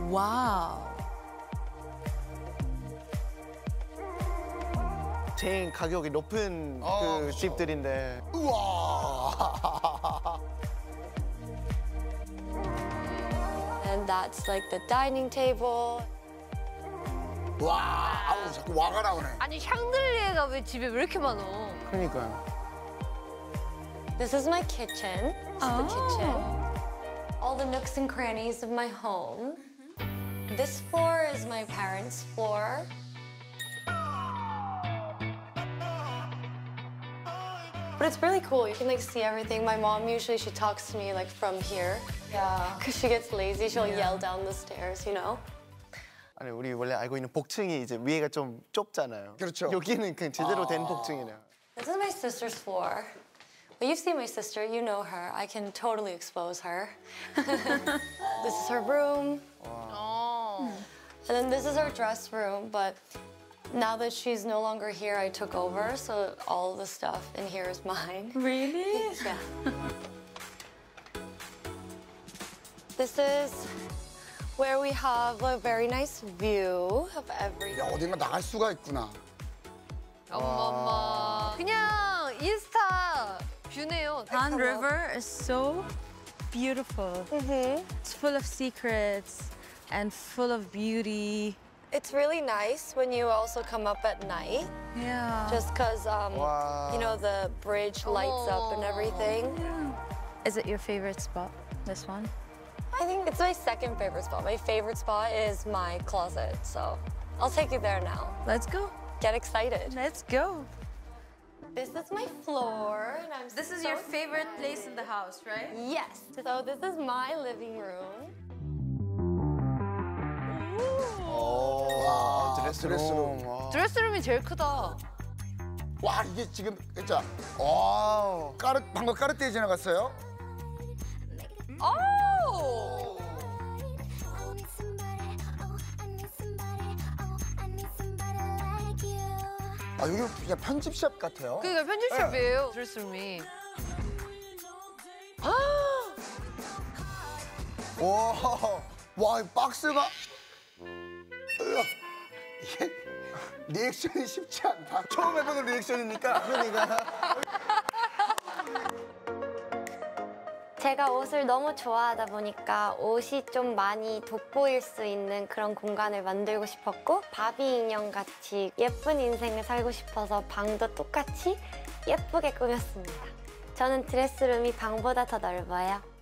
와우. 제일 가격이 높은 그 집들인데. 우와. And that's like the dining table. 와, 아우 자꾸 와가 나오네. 아니 샹들리에가 왜 집에 왜 이렇게 많어? 그러니까요. This is my kitchen. This is the kitchen. All the nooks and crannies of my home. This floor is my parents' floor. But it's really cool. You can like see everything. My mom usually she talks to me like from here. Yeah. Because she gets lazy, she'll yell down the stairs, you know. 아니 우리 원래 알고 있는 복층이 이제 위에가 좀 좁잖아요. 그렇죠. 여기는 그냥 제대로 된 복층이네요. This is my sister's floor. Well, you've seen my sister. You know her. I can totally expose her. This is her room. 어. And then this is her dress room, but now that she's no longer here, I took over, so all the stuff in here is mine. Really? Yeah. This is where we have a very nice view of everything. 야, 어딘가 나갈 수가 있구나. 어머머. 그냥 인스타 뷰네요. Han River is so beautiful. It's full of secrets and full of beauty. It's really nice when you also come up at night, Yeah. just because, you know, the bridge lights up and everything. Is it your favorite spot, this one? I think it's my second favorite spot. My favorite spot is my closet, so I'll take you there now. Let's go. Get excited. Let's go. This is my floor, and I'm This is so your favorite place in the house, right? Yes. So this is my living room. 와, 드레스룸. 와. 드레스룸이 제일 크다. 와, 이게 지금 진짜 방금 까르띠에 지나갔어요? 오! 아, 여기 그냥 편집샵 같아요. 그러니까 편집샵이에요, 드레스룸이. 와, 이 박스가 이게 리액션이 쉽지 않다. 처음 해보는 리액션이니까. 그러니까. 제가 옷을 너무 좋아하다 보니까 옷이 좀 많이 돋보일 수 있는 그런 공간을 만들고 싶었고 바비 인형같이 예쁜 인생을 살고 싶어서 방도 똑같이 예쁘게 꾸몄습니다. 저는 드레스룸이 방보다 더 넓어요.